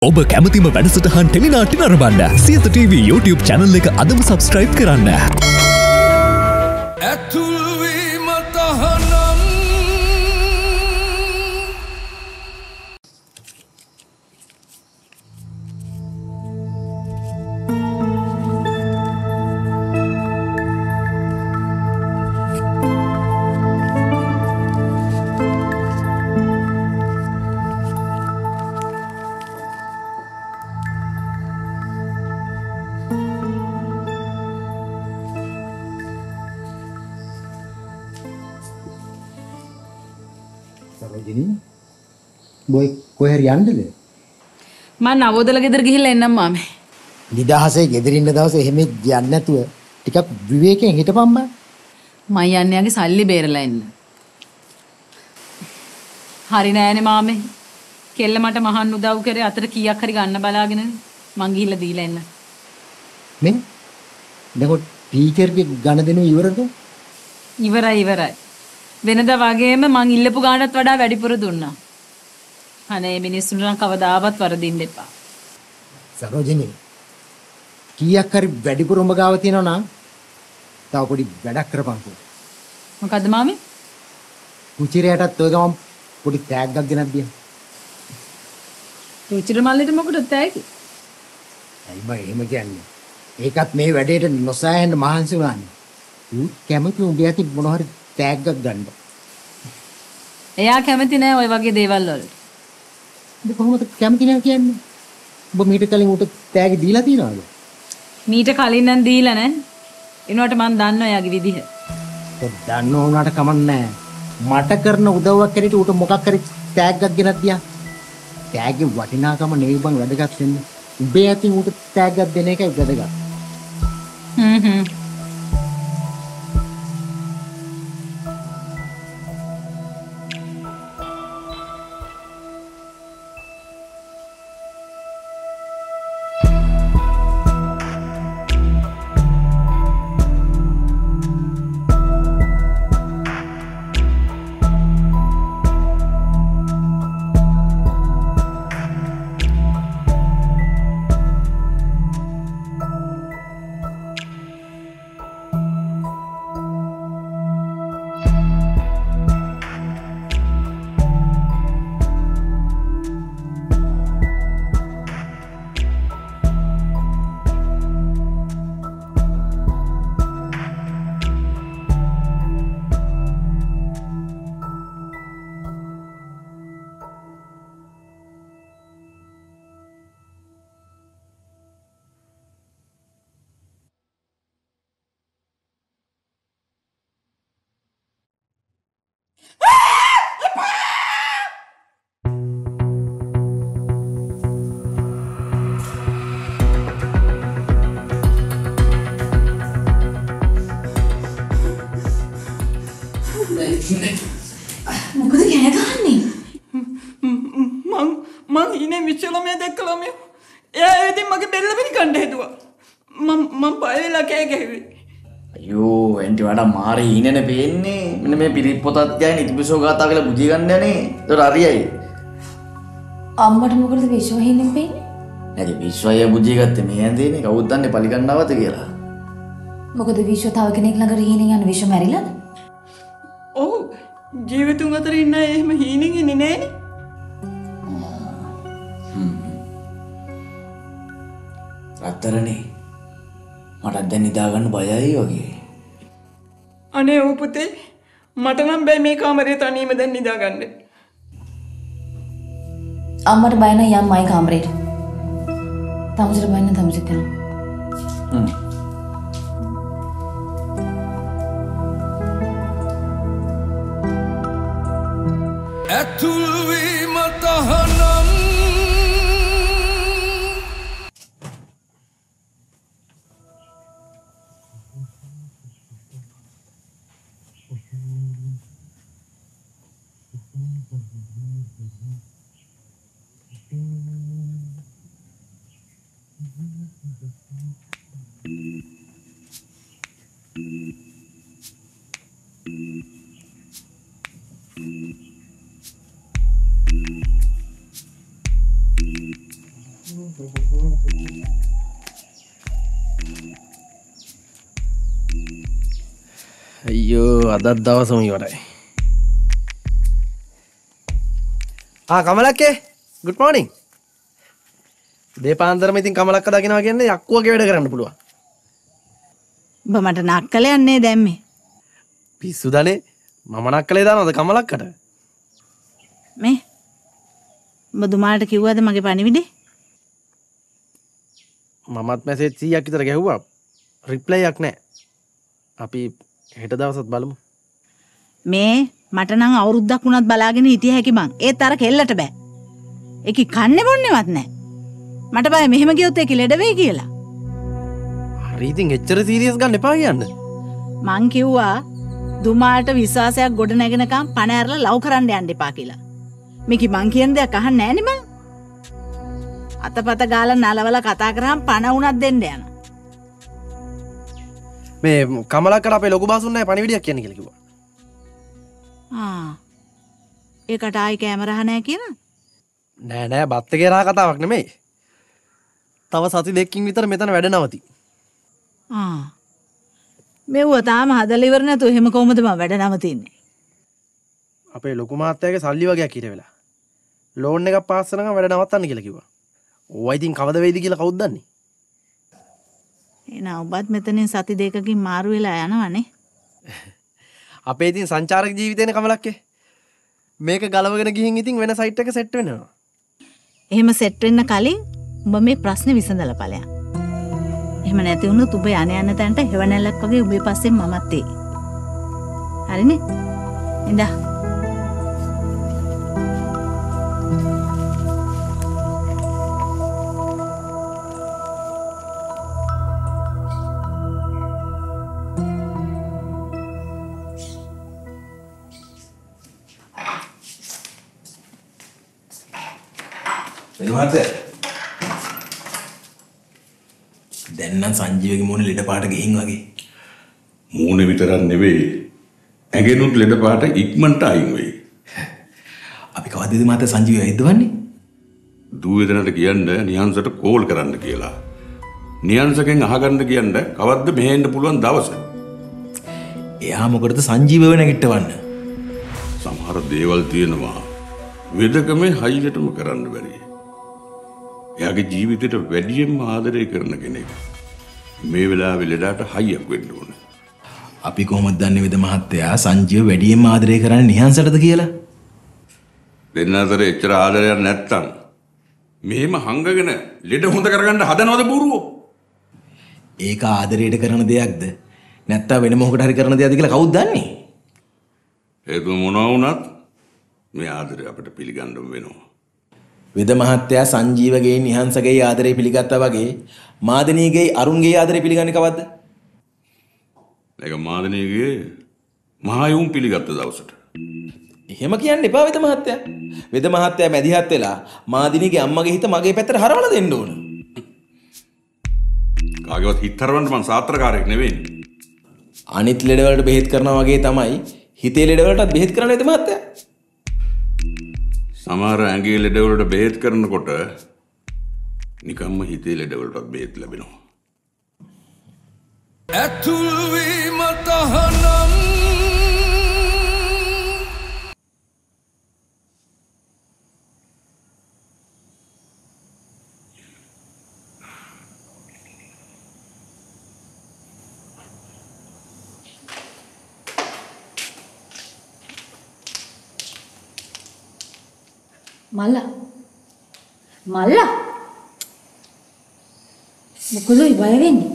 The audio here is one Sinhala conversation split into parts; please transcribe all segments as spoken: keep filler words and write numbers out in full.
ඔබ කැමතිම වැඩසටහන් ටෙලිනාට්‍ය නරඹන්න සියත ටීවී YouTube channel එක අදම subscribe කරන්න. ඇතුල් වීම තහනම් සරෝජිනී බොයි කොහෙර යන්නද? මම නවෝදල ගෙදර ගිහිල්ලා එන්නම් මාමේ. නිදහසේ ගෙදර ඉන්න දවසේ එහෙම යන්නේ නැතුව ටිකක් විවේකයෙන් හිටපන් බා. මම යන්නේ යාගේ සල්ලි බේරලා එන්න. හරි නෑනේ මාමේ. කෙල්ල මට මහන් උදව් කරේ අතට කීයක් හරි ගන්න බලාගෙන මං ගිහිල්ලා දීලා එන්න. මේ දැන් ටීචර්ගේ ගණ දෙනු ඉවරද? ඉවරයි ඉවරයි. වෙනදා වගේම මං ඉල්ලපු ගානටත් වඩා වැඩිපුර දුන්නා. අනේ මිනිස්සුන්ට නම් කවදාවත් වරදින්න එපා. සරෝජිනී කීයක් හරි වැඩිපුර උඹ ගාව තියෙනවා නම් තව පොඩි වැඩක් කරපන්කෝ. මොකද්ද මාමේ? කුචිරයටත් ඔය ගමන් පොඩි තෑග්ගක් ගෙනත් දියන්. රුචිර මල්ලිට මොකටද තෑග්ග? ඇයි මම එහෙම කියන්නේ? ඒකත් මේ වැඩේට නොසෑහෙන්න මහන්සි වුණානේ. ඌ කැමති උඹ යති මොන හරි තෑග්ගක් ගන්න. එයා කැමති නෑ ওই වගේ දේවල් වලට. ඉතින් කොහොමද කැමති නෑ කියන්නේ? ඔබ මීට කලින් උට තෑගි දීලා තියනවද? මීට කලින් නම් දීලා නෑ. එනකොට මං දන්නවා එයාගේ විදිහ. ඔය දන්න උනාට කමක් නෑ. මට කරන උදව්වක් කැරිට උට මොකක් හරි තෑග්ගක් ගෙනත් දියා. තෑග්ගේ වටිනාකම නෙවෙයි බං වැදගත් වෙන්නේ. උඹේ අතින් උට තෑග්ගක් දෙන එකයි වැදගත්. හ්ම් හ්ම්. මොකද කෑ ගහන්නේ? මං මං ඉන්නේ මිච්චලමේ දැක්කලම එයා ඒ ඉතින් මගේ බෙල්ල පිණි කණ්ඩ හැදුවා. මම මම බය වෙලා කෑ ගැහුවේ. අයියෝ එන්ටි වඩා මාරේ ඉනනේ පේන්නේ. මෙන්න මේ පිරිත් පොතත් ගෑනේ ඉතිපිසෝ ගාතා කියලා බුදිය ගන්න යන්නේ. ඒතර හරියයි. අම්මට මොකටද විශ්ව හින්නෙන් පේන්නේ? නැති විශ්වය බුදිය ගත්තේ මේ ඇඳේනේ කවුද දන්නේ පලි ගන්නවද කියලා. මොකද විශ්ව තව කෙනෙක් ළඟට හීනෙන් යන විශ්ව මැරිලාද? ඔව් ජීවිතුන් අතර ඉන්න අය එහෙම හීනෙන් ඉන්නේ නෑනේ. අතරනේ මට දැන් නිදා ගන්න බයයි වගේ. අනේ ඔව් පුතේ මට නම් බෑ මේ කාමරේ තනියම දැන් නිදා ගන්න. අම්මට බය නම් යම් මයි කාමරේට. තමුසට බය නම් තමුසට යන්න. හ්ම්. ඇතුල් වීම තහනම් අයියෝ අදත් දවසම ඉවරයි. ආ කමලක්කේ good morning. දේපාන්දරම ඉතින් කමලක්ක දකින්නවා කියන්නේ යක්කුවගේ වැඩ කරන්න පුළුවන්. ඔබ මට නක්කල යන්නේ දැම්මේ. පිස්සු දනේ මම නක්කලේ දානවද කමලක්කට? මේ ඔබ දුමාලට කිව්වද මගේ පණිවිඩේ? මමත් මැසේජ් සීයක් විතර ගැහුවා. රිප්ලයි එකක් නැහැ. අපි හෙට දවසත් බලමු. මේ මට නම් අවුරුද්දක් වුණත් බලාගෙන හිටිය හැකි මං. ඒත් අර කෙල්ලට බෑ. ඒකි කන්නේ බොන්නේවත් නැහැ. මට බය මෙහෙම ගියොත් ඒක ලෙඩ වෙයි කියලා. හරි ඉතින් එච්චර සීරියස් ගන්න එපා කියන්න. මං කිව්වා දුමාලට විශ්වාසයක් ගොඩ නැගෙනකම් පණ ඇරලා ලව් කරන්න යන්න එපා කියලා. මේකි මං කියන දෙයක් අහන්නේ නැහැ නේ මං. අතපත ගාලා නලවලා කතා කරාම පණ උනක් දෙන්න යනවා. මේ කමලක්කට අපේ ලොකු බාසුන් නැහැ පණිවිඩයක් කියන්නේ කියලා කිව්වා. ආ. ඒකට ආයි කැමරා නැහැ කියන? නෑ නෑ බත් එකේ රහ කතාවක් නෙමෙයි. තව සති දෙකකින් විතර මෙතන වැඩ නවති. ආ. මෙව්ව තාම හදලා ඉවර නැතුව එහෙම කොහොමද මම වැඩ නවතින්නේ? අපේ ලොකු මාත්‍යාගේ සල්ලි වගේක් ඉර වෙලා. ලෝන් එකක් පාස් කරනකම් වැඩ නවත්තන්න කියලා කිව්වා. ඕවා ඉතින් කවද වෙයිද කියලා කවුද දන්නේ? එනා ඔබත් මෙතනින් සති දෙකකින් මාරු වෙලා යනවනේ. අපේ ඉතින් සංචාරක ජීවිතේනේ කමලක්කේ. මේක ගලවගෙන ගිහින් ඉතින් වෙන සයිට් එක සෙට් වෙනවා. එහෙම සෙට් වෙන්න කලින් ඔබ මේ ප්‍රශ්නේ විසඳලා ඵලයන්. එහෙම නැති වුණොත් ඔබ යන යන තැනට හෙවණැල්ලක් වගේ ඔබේ පස්සෙන් මමත් එයි. හරිනේ? ඉඳා. වෙනවද? දැන් නම් සංජීවගේ මූණ ලෙඩ පාට ගිහින් වගේ. මූණ විතරක් නෙවෙයි. ඇඟෙනුත් ලෙඩ පාට ඉක්මනට අයින් වෙයි. අපි කවදද මාත සංජීවය ඇද්දවන්නේ? දුවේදනට කියන්න නියංසට කෝල් කරන්න කියලා. නියංසකෙන් අහගන්න කියන්න කවද්ද මෙහෙන්න පුළුවන් දවස. එයා මොකටද සංජීවව නැගිටවන්න? සමහර දේවල් තියෙනවා. වෙදකමේ හයියටම කරන්න බැරි. එයාගේ ජීවිතේට වැඩියෙන්ම ආදරය කරන කෙනෙක්. මේ වෙලාවේ ලෙඩට හයියක් වෙන්න ඕන. අපි කොහොමද දන්නේ වෙද මහත්තයා සංජීව වැඩියෙන්ම ආදරය කරන්නේ නිහාන්සටද කියලා? දෙන්න අතර එච්චර ආදරයක් නැත්තම් මෙහෙම හංගගෙන ලෙඩ හොඳ කරගන්න හදනවද බූරුවෝ? ඒක ආදරයට කරන දෙයක්ද? නැත්තම් වෙන මොකකට හරි කරන දෙයක්ද කියලා කවුද දන්නේ? ඒක මොනවා වුණත් මේ ආදරය අපිට පිළිගන්න වෙනවා. වෙද මහත්තයා සංජීවගේ නිහංසගේ ආදරය පිළිගත්තා වගේ මාදනීගේ අරුන්ගේ ආදරය පිළිගන්නේ කවද්ද? ඒක මාදනීගේ මහයුම් පිළිගත්ත දවසට. එහෙම කියන්න එපා වෙද මහත්තයා. වෙද මහත්තයා මැදිහත් වෙලා මාදිනීගේ අම්මගේ හිත මගේ පැත්තට හරවලා දෙන්න ඕන. කාගේවත් හිත හරවන්න මං සාත්‍රකාරයෙක් නෙවෙයි. අනිත් ලෙඩ වලට බෙහෙත් කරනවා වගේ තමයි හිතේ ලෙඩ වලටත් බෙහෙත් කරන්න වෙද මහත්තයා. සමහර ඇඟේ ලෙඩ වලට බෙහෙත් කරනකොට නිකම්ම හිතේ ලෙඩ වලටත් බෙහෙත් ලැබෙනවා. ඇතුල් වීම තහනම් මල්ලා මල්ලා මොකද බය වෙන්නේ?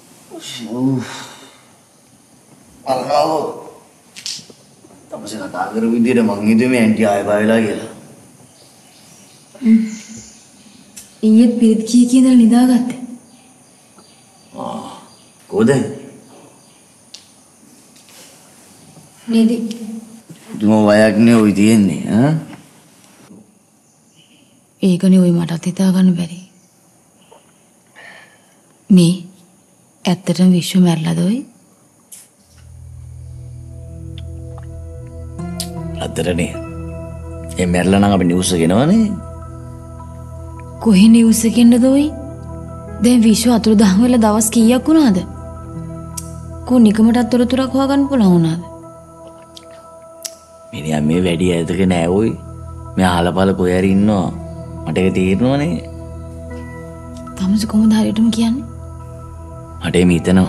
අල්ලාහ් තමසේ කතා කර විදියට මං හිතුවේ මේ ඇන්ටි ආයෙ බය වෙලා කියලා. ඊයේ පිරිත් කී කියන නිදාගත්තේ. ආ කොහෙද? නේද? දුම වයක් නේ ඔය තියෙන්නේ ඈ. ඒකනේ ඔය මටත් හිතා ගන්න බැරි. මේ ඇත්තටම විශ්ව මැරලාද ඔය? අතරනේ. ඒ මැරලා නම් අපි නිවුස් එක එනවනේ. කොහේ නිවුස් එකෙන්ද දොයි? දැන් විශ්ව අතුරුදහන් වෙලා දවස් කීයක් වුණාද? කෝ නිකමටත් තොරතුරක් හොයාගන්න පුළුවන් වුණාද? මිනිහා මේ වැඩි ඇදක නෑ ඔයි. මේ අහලපල කොහේ හරි ඉන්නවා. මට ඒක තේරෙනවනේ. තමුසි කොහොමද හරියටම කියන්නේ? මට එමෙ හිතෙනවා.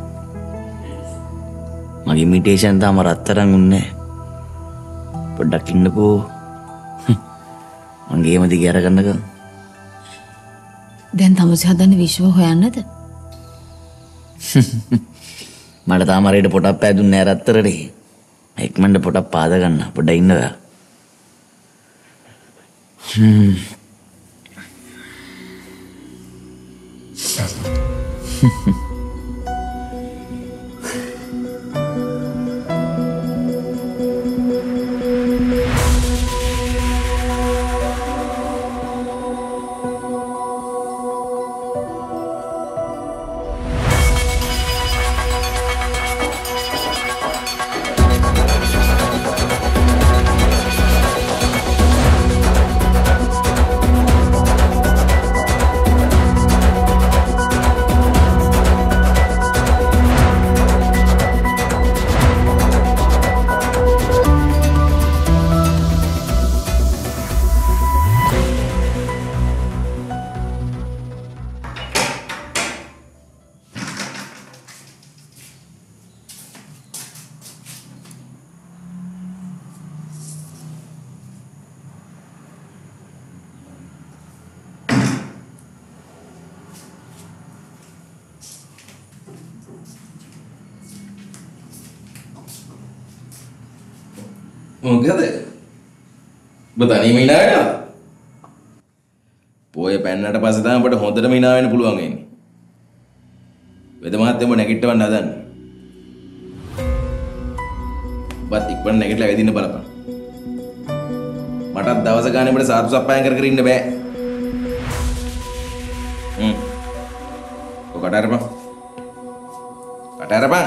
මගේ ඉමිටේෂන් තාම රත්තරන් උන්නේ නෑ. පොඩ්ඩක් ඉන්නකෝ. මං ගේම දිගේ අරගන්නකෝ. දැන් තමුසි හදන්නේ විශ්ව හොයන්නද? මට තාම හරියට පොටක් පෑදුන්නේ නෑ රත්තරනේ. ඉක්මනට පොටක් පාද ගන්න. පොඩ්ඩක් ඉන්නවා. හ්ම්. මොකද? බතනීම hina වෙනවා. පොය පැන්නට පස්සේ තමයි අපිට හොඳටම hina වෙන්න පුළුවන් වෙන්නේ. වෙද මහත්තයම නැගිටවන්න හදන්නේ. බත් ඉක්මන නැගිටලා වෙදින්න බලපන්. මටත් දවස ගානේ අපිට සාතු සප්පායම් කර කර ඉන්න බෑ. හ්ම්. ඔක කට අරපන්. කට අරපන්.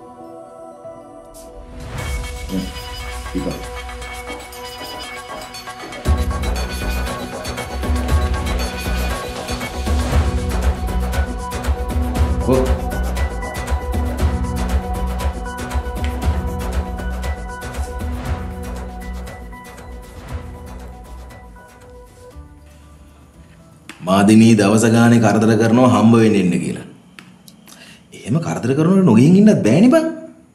හ්ම්. ඉතින් Oh. මාදිනී දවස ගානේ කරදර කරනවා හම්බ වෙන්න ඉන්න කියලා. එහෙම කරදර කරනකොට නොගින් ඉන්නත් බෑනේ බං.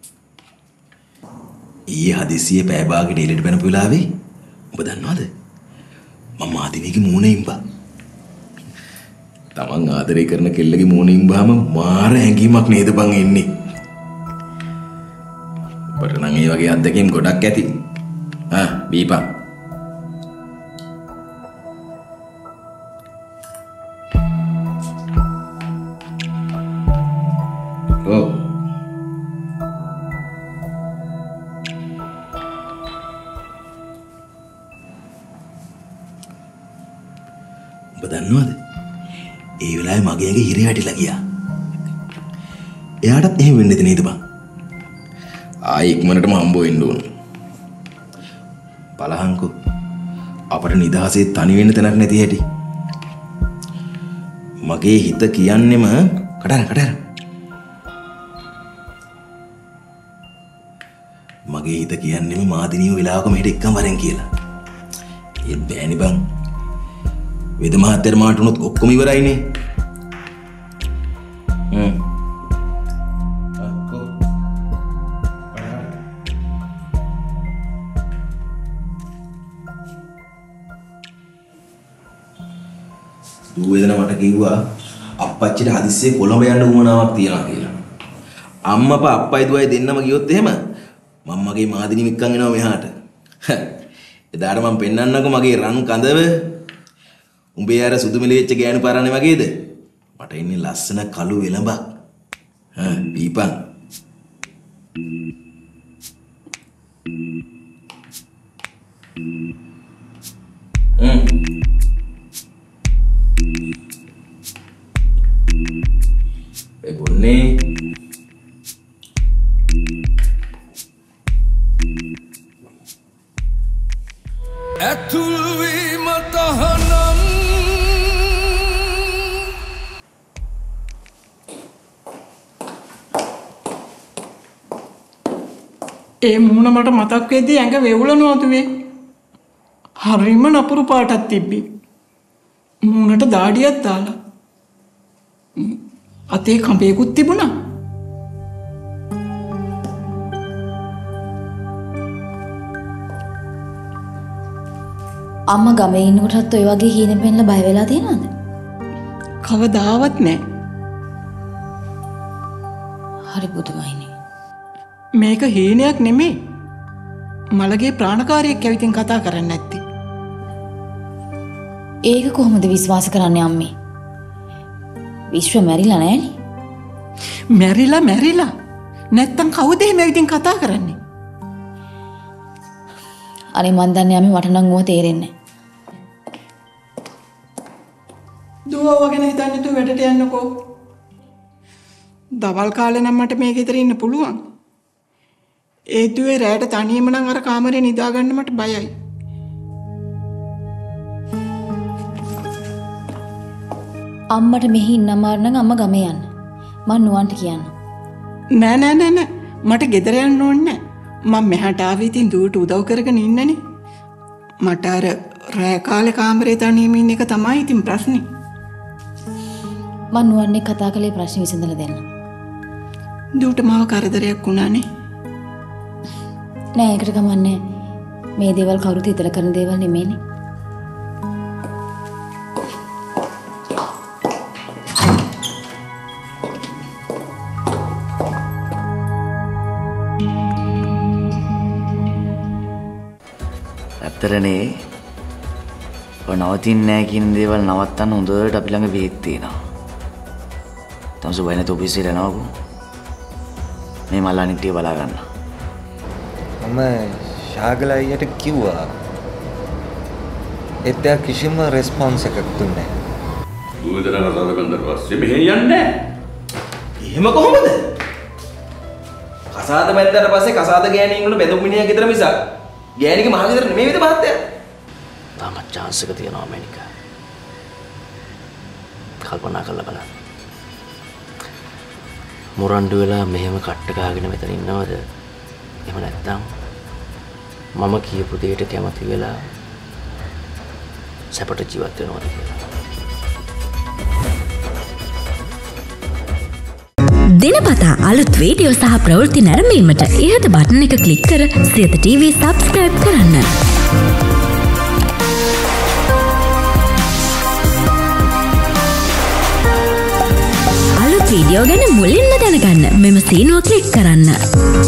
ඊයේ හදිසියෙ පෑ භාගෙට එළියට පැනපු වෙලාවේ ඔබ දන්නවද? මම මාදිනීගේ මූණේ ඉම්බා. තමන් ආදරය කරන කෙල්ලගේ මූණේ ඉම්බාම මාර හැඟීමක් නේද බං එන්නේ. ඔබට නම් ඒ වගේ අත්දැකීම් ගොඩක් ඇති. ආ බීපන්. ඔව්. ඔබ දන්නවද? ඒ වෙලාවේ මගේ ඇඟේ හිරේ වැටිලා ගියා. එයාටත් එහෙම වෙන්නේ නේද බං? ආයි ඉක්මනටම හම්බ වෙන්න ඕන. බලහන්කෝ. අපට නිදහසේ තනි වෙන්න තැනක් නැති හැටි. මගේ හිත කියන්නෙම කඩන කඩන. මගේ හිත කියන්නෙම මාදිනියෝ වෙලාවක මෙහෙට එක්කම වරෙන් කියලා. ඒත් බෑනේ බං. වෙද මහත්තයාට මාට උනොත් ඔක්කොම ඉවරයිනේ. හ්ම්. අක්කෝ. දූ වේදන මට කිව්වා අප්පච්චිට හදිස්සියේ කොළඹ යන්න උවමනාවක් තියනවා කියලා. අම්මපා අප්පයි දුවයි දෙන්නම ගියොත් එහෙම මම මගේ මාදිනි මික්කන් එනවා මෙහාට. එදාට මම පෙන්නන්නකෝ මගේ රන් කඳව. උඹේ අර සුදු මෙලෙච්ච ගෑනු පාරන්නේ වගේද? මට ඉන්නේ ලස්සන කළු වෙලඹක්. හා බීපන්. හ්ම්. ඒ බොන්නේ. ඇතුල් වීම තහනම් ඒ මූණ මට මතක් වෙද්දී ඇඟ වෙවුලනවා දුවේ. හරිම නපුරු පාටක් තිබ්බි. මූණට දාඩියක් දාලා. අතේ කඹේකුත් තිබුණා. අම්මා ගමේ ඉන්නකොටත් ඔය වගේ හීන පෙන්ලා බය වෙලා තියෙනවද? කවදාවත් නෑ. හරි බුදුමයිනේ. මේක හීනයක් නෙමෙයි. මලගේ ප්‍රාණකාරියෙක් ඇවිතින් කතා කරන්නේ නැත්තේ. ඒක කොහොමද විශ්වාස කරන්නේ අම්මේ? විශ්ව මැරිලා නෑනේ. මැරිලා මැරිලා. නැත්තම් කවුද එහෙම ඇවිතින් කතා කරන්නේ? අනේ මන් දන්නේ අම්මේ මට නම් ඕව තේරෙන්නේ නෑ. දුව වගේ හිතන්නේ තු වැඩට යන්නකෝ. දවල් කාලේ නම් මට මේ ගෙදර ඉන්න පුළුවන්. ඒ දුවේ රැයට තනියම නම් අර කාමරේ නිදා ගන්න මට බයයි. අම්මට මෙහි ඉන්න අමාරු නම් අම්මා ගමේ යන්න. මං නුවන්ට කියන්න. නෑ නෑ නෑ නෑ මට ගෙදර යන්න ඕනේ නෑ. මම මෙහාට ආවේ ඉතින් දුවට උදව් කරගෙන ඉන්නනේ. මට අර රැය කාලේ කාමරේ තනියම ඉන්න එක තමයි ඉතින් ප්‍රශ්නේ. මං නුවන්නේ කතා කළේ ප්‍රශ්න විසඳලා දෙන්න. දුවට මාව කරදරයක් වුණානේ. නෑ ඒකට කමන්නේ. මේ දේවල් කවුරුත් හිතලා කරන දේවල් නෙමෙයිනේ. ඇත්තරනේ ඔය නවතින්නේ නැහැ කියන දේවල් නවත්තන්න හොඳට අපි ළඟ බෙහෙත් තියෙනවා. තමසු වෙන තොපිසිර යනවකෝ. මේ මල් අනිත්‍ය බලා ගන්න. මම ශාගල අයියට කිව්වා. ඒත් එයා කිසිම රෙස්පොන්ස් එකක් දුන්නේ නැහැ. දුවදරන රසගන්ධ පස්සේ මෙහෙ යන්නේ නැහැ. එහෙම කොහොමද? කසාද බැන්දට පස්සේ කසාද ගෑණින් වල බෙදුම් මිනිහා ගෙදර මිසක් ගෑණිගේ මහ ගෙදර නෙමෙයි වේද මහත්තයා? තාම chance එක තියෙනවා මැනික. කල්පනා කරලා බලන්න. මුරණ්ඩු වෙලා මෙහෙම කට්ට ගහගෙන මෙතන ඉන්නවද? එහෙම නැත්නම් මම කියපු දෙයට කැමති වෙලා සැපට ජීවත් වෙනවද කියලා. දිනපතා අලුත් වීඩියෝ සහ ප්‍රවෘත්ති නැරඹීමට ඉහත බටන් එක ක්ලික් කර සියත ටීවී සබ්ස්ක්‍රයිබ් කරන්න. අලුත් වීඩියෝ ගැන මුලින්ම දැනගන්න මෙම සීනුව ක්ලික් කරන්න.